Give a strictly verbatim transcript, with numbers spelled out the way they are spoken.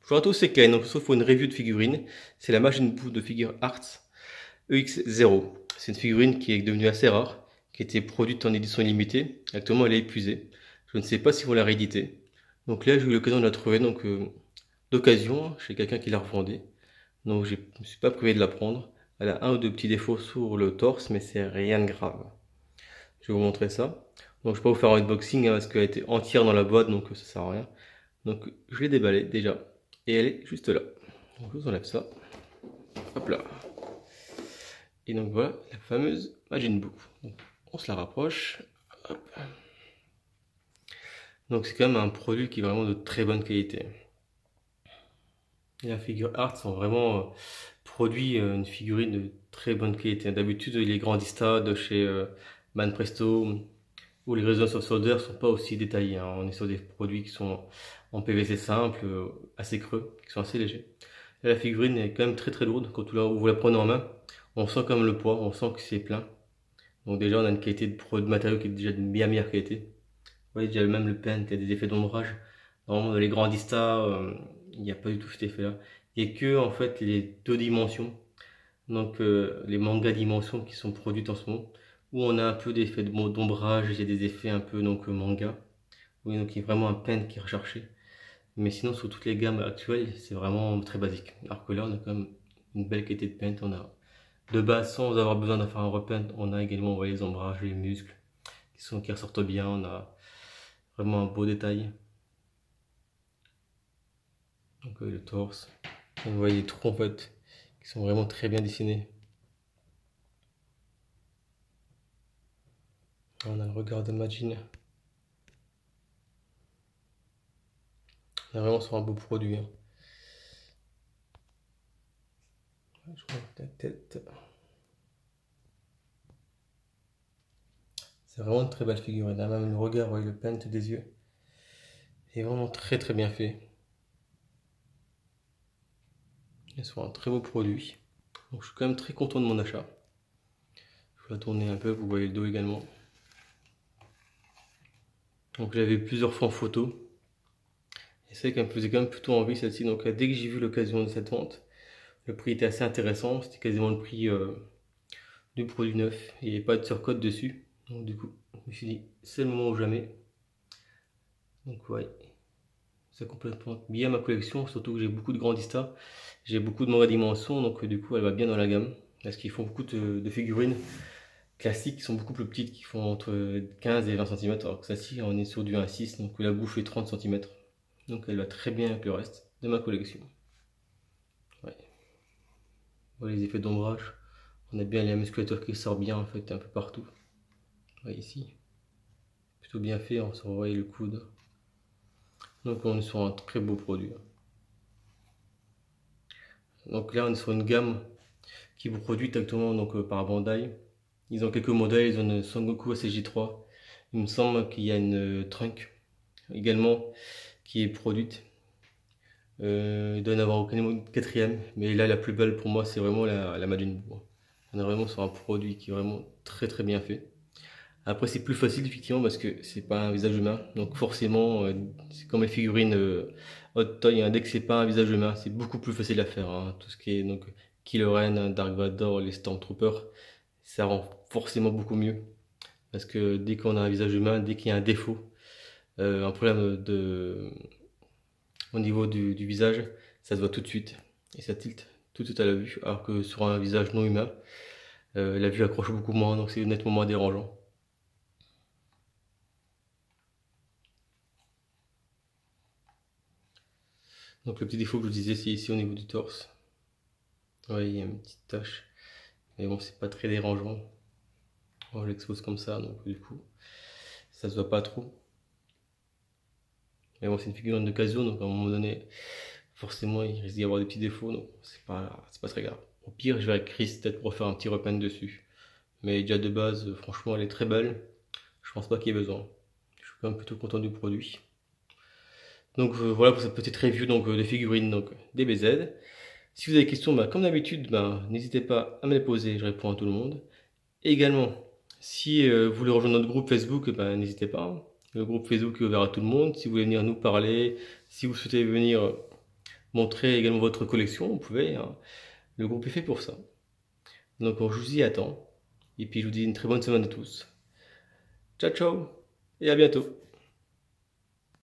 Bonjour à tous, c'est Ken. On se retrouve pour une review de figurine. C'est la Majin Buu de Figure Arts E X zéro. C'est une figurine qui est devenue assez rare, qui a été produite en édition limitée. Actuellement, elle est épuisée. Je ne sais pas s'ils vont la rééditer. Donc là, j'ai eu l'occasion de la trouver donc euh, d'occasion chez quelqu'un qui l'a revendée. Donc je ne me suis pas privé de la prendre. Elle a un ou deux petits défauts sur le torse, mais c'est rien de grave. Je vais vous montrer ça. Donc je ne vais pas vous faire un unboxing hein, parce qu'elle était entière dans la boîte, donc ça sert à rien. Donc je l'ai déballée déjà. Et elle est juste là. Donc je vous enlève ça. Hop là. Et donc voilà la fameuse Majin Buu. On se la rapproche. Hop. Donc c'est quand même un produit qui est vraiment de très bonne qualité. Et la Figure Art sont vraiment euh, produit euh, une figurine de très bonne qualité. D'habitude les grandistas de chez euh, Manpresto ou les réseaux sur soldeur sont pas aussi détaillés. Hein. On est sur des produits qui sont en P V C simple, euh, assez creux, qui sont assez légers. Et la figurine est quand même très très lourde. Quand vous la prenez en main, on sent comme le poids, on sent que c'est plein. Donc déjà on a une qualité de, de matériau qui est déjà de bien meilleure qualité. Vous voyez déjà même le paint, il y a des effets d'ombrage. Normalement dans les grandistas, euh, il n'y a pas du tout cet effet là. Il n'y a que en fait les deux dimensions. Donc euh, les mangas dimensions qui sont produites en ce moment. Où on a un peu d'effets d'ombrage, il y a des effets un peu donc manga. Oui, donc il y a vraiment un paint qui est recherché. Mais sinon sur toutes les gammes actuelles, c'est vraiment très basique. Alors que là on a quand même une belle qualité de paint. On a de base, sans avoir besoin de faire un repaint, on a également voyez, les ombrages, les muscles qui, sont, qui ressortent bien. On a vraiment un beau détail. Donc le torse. Vous voyez les trous en fait qui sont vraiment très bien dessinés. On a le regard de Majin. On est vraiment sur un beau produit. Hein. Je vois la tête. C'est vraiment une très belle figure. Il a même le regard, vous voyez le paint des yeux. Il est vraiment très très bien fait. Et c'est un très beau produit. Donc je suis quand même très content de mon achat. Je vais la tourner un peu, vous voyez le dos également. Donc j'avais plusieurs fois en photo. Et c'est vrai qu'elle me faisait quand même plutôt envie celle-ci. Donc dès que j'ai vu l'occasion de cette vente, le prix était assez intéressant. C'était quasiment le prix euh, du produit neuf. Il n'y avait pas de surcote dessus. Donc du coup, je me suis dit, c'est le moment ou jamais. Donc ouais, ça complète bien ma collection. Surtout que j'ai beaucoup de grandistas. J'ai beaucoup de mangas dimension. Donc du coup, elle va bien dans la gamme. Parce qu'ils font beaucoup de, de figurines classiques qui sont beaucoup plus petites, qui font entre quinze et vingt centimètres, alors que celle-ci on est sur du un virgule six, donc la bouche fait trente centimètres. Donc elle va très bien avec le reste de ma collection. Ouais. Voilà les effets d'ombrage. On a bien la musculature qui sort bien en fait un peu partout. Ouais, ici. Plutôt bien fait, on se revoit le coude. Donc on est sur un très beau produit. Donc là on est sur une gamme qui vous produit actuellement donc, par Bandai. Ils ont quelques modèles, ils ont une Son Goku A C J trois. Il me semble qu'il y a une Trunk également qui est produite. Euh, il doit y en avoir aucun quatrième, mais là la plus belle pour moi c'est vraiment la, la Majin Buu. On est vraiment sur un produit qui est vraiment très très bien fait. Après c'est plus facile effectivement parce que c'est pas un visage humain, donc forcément euh, c'est comme les figurines euh, Hot Toy, hein, dès que c'est pas un visage humain c'est beaucoup plus facile à faire. Hein. Tout ce qui est donc Kylo Ren, Dark Vador, les Stormtroopers, ça rend forcément beaucoup mieux. Parce que dès qu'on a un visage humain, dès qu'il y a un défaut, euh, un problème de au niveau du, du visage, ça se voit tout de suite et ça tilte tout de suite à la vue, alors que sur un visage non humain, euh, la vue accroche beaucoup moins, donc c'est nettement moins dérangeant. Donc le petit défaut que je vous disais, c'est ici au niveau du torse. Ouais, il y a une petite tache, mais bon, c'est pas très dérangeant. On l'expose comme ça, donc du coup, ça se voit pas trop. Mais bon, c'est une figurine d'occasion, donc à un moment donné, forcément, il risque d'y avoir des petits défauts, donc c'est pas, c'est pas très grave. Au pire, je vais avec Chris peut-être pour faire un petit repeint dessus. Mais déjà de base, franchement, elle est très belle. Je pense pas qu'il y ait besoin. Je suis quand même plutôt content du produit. Donc euh, voilà pour cette petite review donc, euh, de figurines donc, D B Z. Si vous avez des questions, bah, comme d'habitude, bah, n'hésitez pas à me les poser, je réponds à tout le monde. Et également, si euh, vous voulez rejoindre notre groupe Facebook, bah, n'hésitez pas. Hein. Le groupe Facebook est ouvert à tout le monde. Si vous voulez venir nous parler, si vous souhaitez venir montrer également votre collection, vous pouvez, hein. Le groupe est fait pour ça. Donc je vous y attends. Et puis je vous dis une très bonne semaine à tous. Ciao ciao et à bientôt.